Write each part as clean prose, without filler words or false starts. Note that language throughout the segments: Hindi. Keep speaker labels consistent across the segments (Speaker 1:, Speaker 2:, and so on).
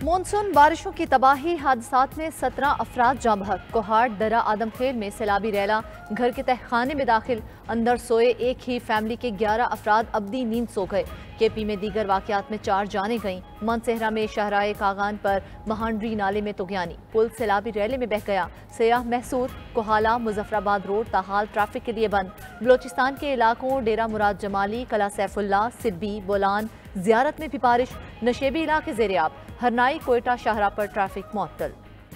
Speaker 1: मानसून बारिशों की तबाही हादसात में 17 अफराद जाँ बहक। कोहाट दरा आदमखेल में सैलाबी रैला घर के तहखाने में दाखिल, अंदर सोए एक ही फैमिली के 11 अफराद अब्दी नींद सो गए। केपी में दीगर वाकयात में 4 जानें गईं। मनसेहरा में शाहराए कागान पर महांडरी नाले में तुगयानी, पुल सैलाबी रैले में बह गया। सयाह महसूर कोहाला मुजफ्फराबाद रोड ताहाल ट्रैफिक के लिए बंद। बलोचिस्तान के इलाकों डेरा मुराद जमाली, कला सैफुल्ला, सिब्बी, बोलान, जियारत में भी बारिश। नशेबी इलाके ज़ेरे-आब, हरनाई कोयटा शाहरा पर ट्रैफिक मुअत्तल।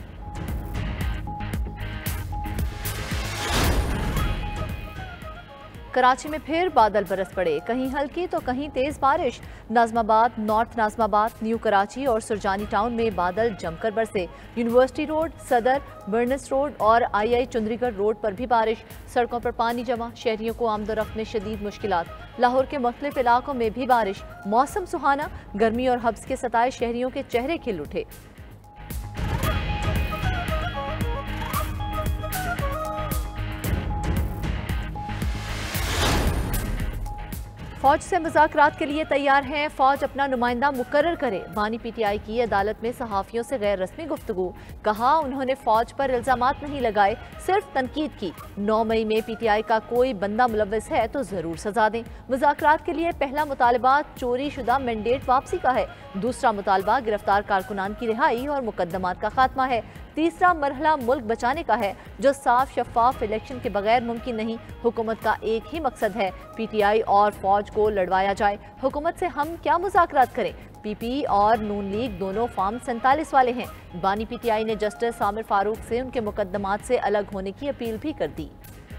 Speaker 1: कराची में फिर बादल बरस पड़े, कहीं हल्की तो कहीं तेज बारिश। नाजमाबाद, नॉर्थ नाजमाबाद, न्यू कराची और सुरजानी टाउन में बादल जमकर बरसे। University road, Saddar, Burns road और आई चुंदरीगढ़ रोड पर भी बारिश। सड़कों पर पानी जमा, शहरियों को आमदोरफ्त में शदीद मुश्किलात। लाहौर के मुख्तलिफ इलाकों में भी बारिश। मौसम सुहाना, गर्मी और हब्स के सताए शहरियों के चेहरे खिल उठे। फौज से मुज़ाकरात के लिए तैयार हैं, फौज अपना नुमाइंदा मुकर्रर करे। बानी पीटीआई की अदालत में सहाफ़ियों से गैर रस्मी गुफ्तगू, कहा उन्होंने फौज पर इल्जामात नहीं लगाए, सिर्फ तनकीद की। 9 मई में पीटीआई का कोई बंदा मुलव्वस है तो जरूर सजा दें। मुज़ाकरात के लिए पहला मुतालबा चोरी शुदा मैंडेट वापसी का है। दूसरा मुतालबा गिरफ्तार कारकुनान की रिहाई और मुकदमात का खात्मा है। तीसरा मरहला मुल्क बचाने का है, जो साफ शफाफ इलेक्शन के बगैर मुमकिन नहीं। हुकूमत का एक ही मकसद है, पीटीआई और फौज को लड़वाया जाए। हुकूमत से हम क्या मुज़ाकरात करें? पीपी और नून लीग दोनों फॉर्म 47 वाले हैं। बानी पीटीआई ने जस्टिस आमिर फारूक से उनके मुकदमात से अलग होने की अपील भी कर दी।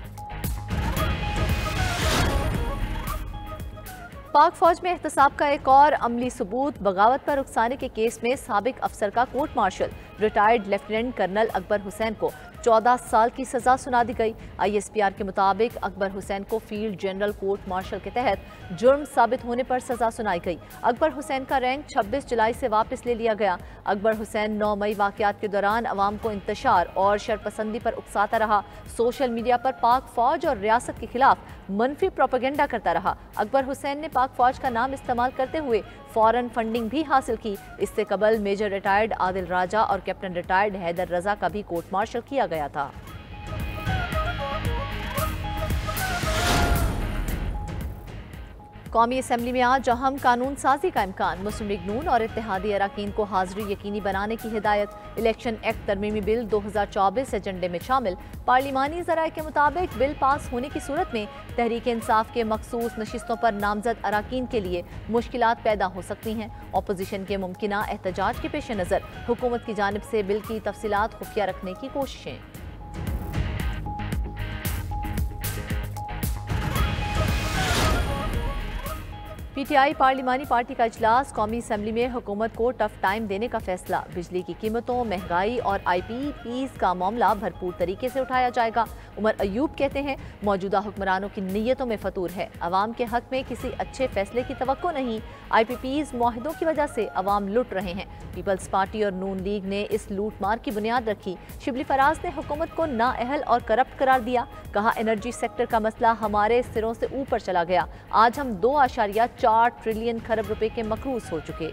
Speaker 1: पाक फौज में एहतसाब का एक और अमली सबूत, बगावत पर उकसाने के केस में साबिक अफसर का court martial. Retired lieutenant colonel Akbar Hussain को 14 साल की सजा सुना दी गई। ISPR के मुताबिक अकबर हुसैन को फील्ड जनरल कोर्ट मार्शल के तहत जुर्म साबित होने पर सजा सुनाई गई। अकबर हुसैन का रैंक 26 जुलाई से वापस ले लिया गया। अकबर हुसैन 9 मई वाकयात के दौरान अवाम को इंतशार और शरपसंदी पर उकसाता रहा। सोशल मीडिया पर पाक फौज और रियासत के खिलाफ मनफी प्रोपेगेंडा करता रहा। अकबर हुसैन ने पाक फौज का नाम इस्तेमाल करते हुए फौरन फंडिंग भी हासिल की। इससे कबल मेजर रिटायर्ड आदिल राजा और कैप्टन रिटायर्ड हैदर रजा का भी कोर्ट मार्शल किया गया था। कौमी असम्बली में आज अहम कानून साजी का इम्कान, मुस्लिम लीग नून और इत्तेहादी अरकान को हाजिरी यकीनी बनाने की हिदायत। इलेक्शन एक्ट तरमीमी बिल 2024 एजेंडे में शामिल। पार्लिमानी ज़राए के मुताबिक बिल पास होने की सूरत में तहरीक इंसाफ के मखसूस नशिस्तों पर नामजद अरकान के लिए मुश्किलात पैदा हो सकती हैं। अपोजिशन के मुमकिना एहतजाज के पेश नज़र हुकूमत की जानिब से बिल की तफसीलात खुफिया रखने की कोशिशें। पीटीआई पार्लिमानी पार्टी का इजलास, कौमी असम्बली में हुकूमत को टफ टाइम देने का फैसला। बिजली की कीमतों, महंगाई और IPPs का मामला भरपूर तरीके से उठाया जाएगा। उमर अयूब कहते हैं मौजूदा हुक्मरानों की नीयतों में फतूर है, अवाम के हक में किसी अच्छे फैसले की तवक्को नहीं। IPPs मुआहदों की वजह से अवाम लुट रहे हैं। पीपल्स पार्टी और नून लीग ने इस लूट मार की बुनियाद रखी। शिबली फराज ने हुकूमत को नाअहल और करप्ट करार दिया। कहा एनर्जी सेक्टर का मसला हमारे सिरों से ऊपर चला गया। आज हम 2.4 ट्रिलियन खरब रुपए के मकरूज हो चुके।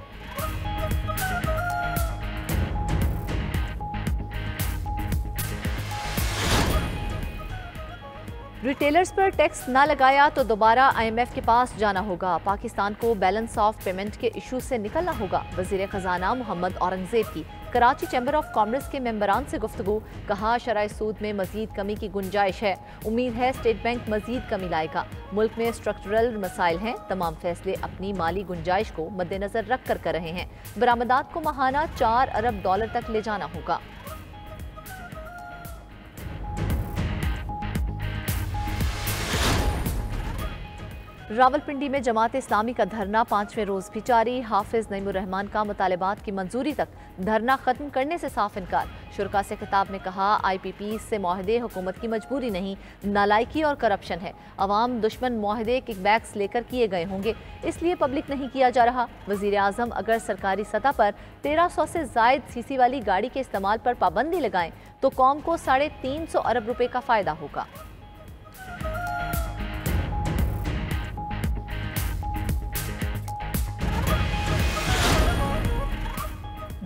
Speaker 1: रिटेलर्स पर टैक्स ना लगाया तो दोबारा IMF के पास जाना होगा। पाकिस्तान को बैलेंस ऑफ पेमेंट के इशू से निकलना होगा। वजीर खजाना मोहम्मद औरंगजेब की कराची चैम्बर ऑफ कॉमर्स के मेंबरान से गुफ्तगू, कहा शराय सूद में मजीद कमी की गुंजाइश है। उम्मीद है स्टेट बैंक मजीद कमी लाएगा। मुल्क में स्ट्रक्चरल मसाइल हैं, तमाम फैसले अपनी माली गुंजाइश को मद्देनजर रख कर रहे हैं। बरामदात को माहाना $4 अरब तक ले जाना होगा। रावलपिंडी में जमात इस्लामी का धरना 5वें रोज भी जारी। हाफिज नईमुर रहमान का मुतालबात की मंजूरी तक धरना खत्म करने से साफ इनकार। शुरका से खिताब में कहा IPPs से मुआहदे हुकूमत की मजबूरी नहीं, नालायकी और करप्शन है। अवाम दुश्मन मुआहदे किकबैक्स लेकर किए गए होंगे, इसलिए पब्लिक नहीं किया जा रहा। वजीर आजम अगर सरकारी सतह पर 1300 से जायद सीसी वाली गाड़ी के इस्तेमाल पर पाबंदी लगाएं तो कौम को 350 अरब रुपए का फायदा होगा।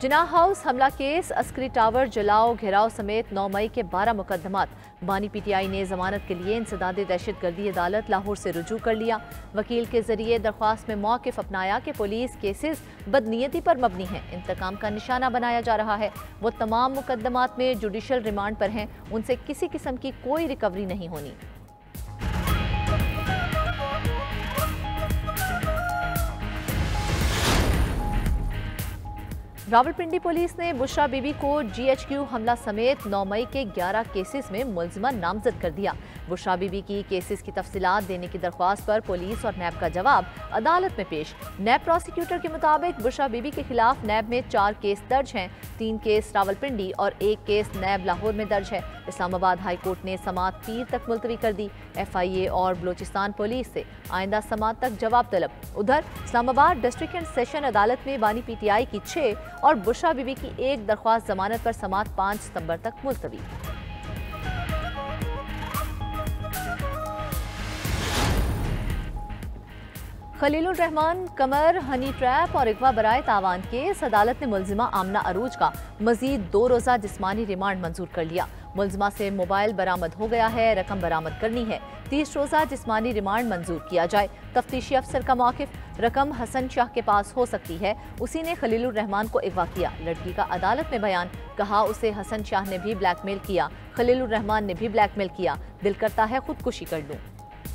Speaker 1: जिनाह हाउस हमला केस, अस्करी टावर जलाओ घेराव समेत 9 मई के 12 मुकदमात। बानी पीटीआई ने जमानत के लिए इंसदादे दहशतगर्दी अदालत लाहौर से रुजू कर लिया। वकील के जरिए दरख्वास्त में मौक़िफ़ अपनाया कि पुलिस केसेस बदनीयती पर मबनी हैं, इंतकाम का निशाना बनाया जा रहा है। वो तमाम मुकदमात में जुडिशल रिमांड पर हैं, उनसे किसी किस्म की कोई रिकवरी नहीं होनी। रावलपिंडी पुलिस ने बुशरा बीबी को GHQ हमला समेत 9 मई के 11 केसेस में मुलजिमा नामजद कर दिया। बुशरा बीबी की केसेस की तफसीलात देने की दरख्वास्त पर पुलिस और नैब का जवाब अदालत में पेश। नैब प्रोसिक्यूटर के मुताबिक बुशरा बीबी के खिलाफ नैब में 4 केस दर्ज हैं, 3 केस रावलपिंडी और 1 केस नैब लाहौर में दर्ज है। इस्लामाबाद हाई कोर्ट ने समात पीर तक मुलतवी कर दी। FIA और बलोचिस्तान पुलिस से आइंदा समात तक जवाब तलब। उधर इस्लामाबाद डिस्ट्रिक्ट एंड सेशन अदालत में बानी PTI की 6 और बुशरा बीबी की 1 दरख्वास्त जमानत पर समात 5 सितंबर तक मुलतवी। खलीलुर रहमान कमर, हनी ट्रैप और अगवा बराए तावान केस। अदालत ने मुलजिमा आमना अरूज का मजीद 2 रोज़ा जिस्मानी रिमांड मंजूर कर लिया। मुलजिमा से मोबाइल बरामद हो गया है, रकम बरामद करनी है। 30 रोज़ा जिस्मानी रिमांड मंजूर किया जाए। तफ्तीशी अफसर का मौक़िफ़, रकम हसन शाह के पास हो सकती है, उसी ने खलीलुर रहमान को अगवा किया। लड़की का अदालत में बयान, कहा उसे हसन शाह ने भी ब्लैकमेल किया, खलीलुर रहमान ने भी ब्लैकमेल किया, दिल करता है खुदकुशी कर लूं।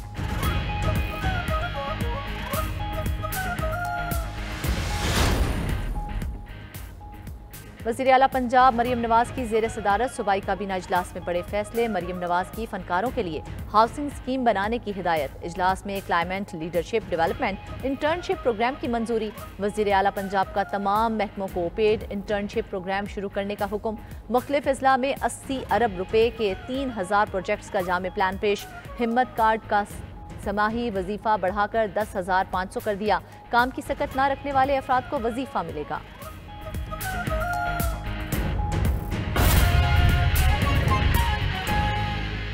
Speaker 1: वज़ीर आला पंजाब मरियम नवाज की ज़ेर सदारत सूबाई काबीना इजलास में बड़े फैसले। मरियम नवाज की फनकारों के लिए हाउसिंग स्कीम बनाने की हिदायत। इजलास में climate leadership development internship programme की मंजूरी। वज़ीर आला पंजाब का तमाम महकमों को पेड इंटर्नशिप प्रोग्राम शुरू करने का हुक्म। मुख्तलिफ अजला में 80 अरब रुपए के 3000 प्रोजेक्ट्स का जामे प्लान पेश। हिम्मत कार्ड का समाही वजीफा बढ़ाकर 10,500 कर दिया। काम की सकत न रखने वाले अफराद को वजीफा मिलेगा।